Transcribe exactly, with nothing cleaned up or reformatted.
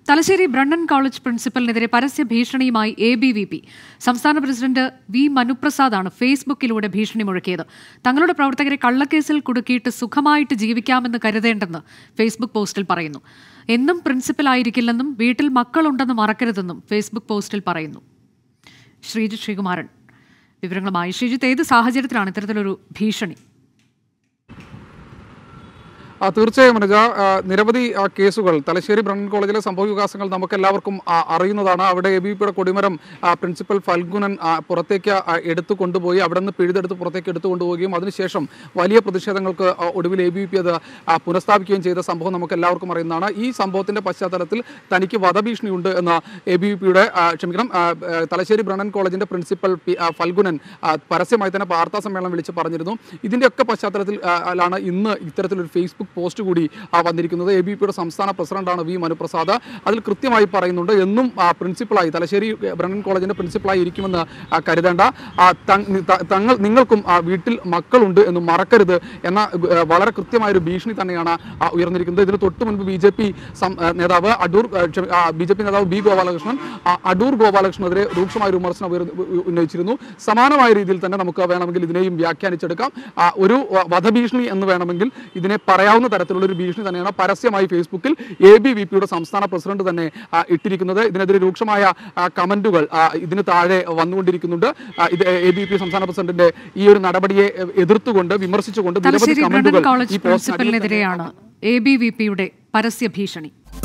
Thalassery Brennen college പ്രിൻസിപ്പലിനെതിരെ പരസ്യ ഭീഷണിയുമായി എ ബി വി പി. സംസ്ഥാന പ്രസിഡന്റ് വി മനുപ്രസാദാണ് ഫേസ്ബുക്കിലൂടെ ഭീഷണി മുഴക്കിയത്. തങ്ങളുടെ പ്രവർത്തകരെ കള്ളക്കേസിൽ കുടുക്കിയിട്ട് സുഖമായിട്ട് ജീവിക്കാമെന്ന് കരുതേണ്ടെന്ന് ഫേസ്ബുക്ക് പോസ്റ്റിൽ പറയുന്നു. എന്നും പ്രിൻസിപ്പലായിരിക്കില്ലെന്നും വീട്ടിൽ മക്കളുണ്ടെന്ന് മറക്കരുതെന്നും ഫേസ്ബുക്ക് പോസ്റ്റിൽ പറയുന്നു. ശ്രീജിത്ത് ശ്രീകുമാരൻ വിവരങ്ങളുമായി. ശ്രീജിത്ത്, ഏത് സാഹചര്യത്തിലാണ് ഇത്തരത്തിലൊരു ഭീഷണി? തീർച്ചയായും അനുജ, നിരവധി കേസുകൾ തലശ്ശേരി ബ്രണ്ണൻ കോളേജിലെ സംഭവ വികാസങ്ങൾ നമുക്ക് എല്ലാവർക്കും അറിയുന്നതാണ്. അവിടെ എ ബി പിയുടെ കൊടിമരം പ്രിൻസിപ്പൽ ഫൽഗുനൻ പുറത്തേക്ക് എടുത്തു കൊണ്ടുപോയി അവിടെ നിന്ന് പിഴുതെടുത്ത് പുറത്തേക്ക് എടുത്തു കൊണ്ടുപോവുകയും അതിനുശേഷം വലിയ പ്രതിഷേധങ്ങൾക്ക് ഒടുവിൽ എ ബി പി അത് പുനഃസ്ഥാപിക്കുകയും ചെയ്ത സംഭവം നമുക്ക് എല്ലാവർക്കും അറിയുന്നതാണ്. ഈ സംഭവത്തിന്റെ പശ്ചാത്തലത്തിൽ തനിക്ക് വധഭീഷണിയുണ്ട് എന്ന് എ ബി പിയുടെ ക്ഷമിക്കണം തലശ്ശേരി ബ്രണ്ണൻ കോളേജിന്റെ പ്രിൻസിപ്പൽ ഫൽഗുനൻ പരസ്യമായി തന്നെ വാർത്താ സമ്മേളനം വിളിച്ച് പറഞ്ഞിരുന്നു. ഇതിന്റെയൊക്കെ പശ്ചാത്തലത്തിൽ ആണ് ഇന്ന് ഇത്തരത്തിലൊരു ഫേസ്ബുക്ക് പോസ്റ്റ് കൂടി വന്നിരിക്കുന്നത്. എ ബി പിയുടെ സംസ്ഥാന പ്രസിഡന്റാണ് വി മനുപ്രസാദ്. അതിൽ കൃത്യമായി പറയുന്നുണ്ട്, എന്നും പ്രിൻസിപ്പളായി തലശ്ശേരി ബ്രണ്ണൻ കോളേജിന്റെ പ്രിൻസിപ്പളായി ഇരിക്കുമെന്ന് കരുതേണ്ട, തങ്ങൾ നിങ്ങൾക്കും വീട്ടിൽ മക്കളുണ്ട് എന്ന് മറക്കരുത് എന്ന വളരെ കൃത്യമായൊരു ഭീഷണി തന്നെയാണ് ഉയർന്നിരിക്കുന്നത്. ഇതിന് തൊട്ട് മുൻപ് ബി ജെ പി നേതാവ് അടൂർ ബി ജെ പി നേതാവ് ബി ഗോപാലകൃഷ്ണൻ അടൂർ ഗോപാലകൃഷ്ണനെതിരെ രൂക്ഷമായ ഒരു വിമർശനം ഉന്നയിച്ചിരുന്നു. സമാനമായ രീതിയിൽ തന്നെ നമുക്ക് വേണമെങ്കിൽ ഇതിനെയും വ്യാഖ്യാനിച്ചെടുക്കാം. ഒരു വധഭീഷണി എന്ന് വേണമെങ്കിൽ ഇതിനെ പറയാവുന്ന തരത്തിലുള്ള ഒരു ഭീഷണി തന്നെയാണ് പരസ്യമായി ഫേസ്ബുക്കിൽ എ ബി വി പിയുടെ സംസ്ഥാന പ്രസിഡന്റ് തന്നെ ഇട്ടിരിക്കുന്നത്. ഇതിനെതിരെ രൂക്ഷമായ കമന്റുകൾ ഇതിന് താഴെ വന്നുകൊണ്ടിരിക്കുന്നുണ്ട്. ഇത് എ ബി പി സംസ്ഥാന പ്രസിഡന്റിന്റെ ഈ ഒരു നടപടിയെ എതിർത്തുകൊണ്ട് വിമർശിച്ചുകൊണ്ട് നിരവധി കമന്റുകൾ ഈ പോസ്റ്റിനെതിരെയാണ് എ ബി വി പിയുടെ പരസ്യ ഭീഷണി.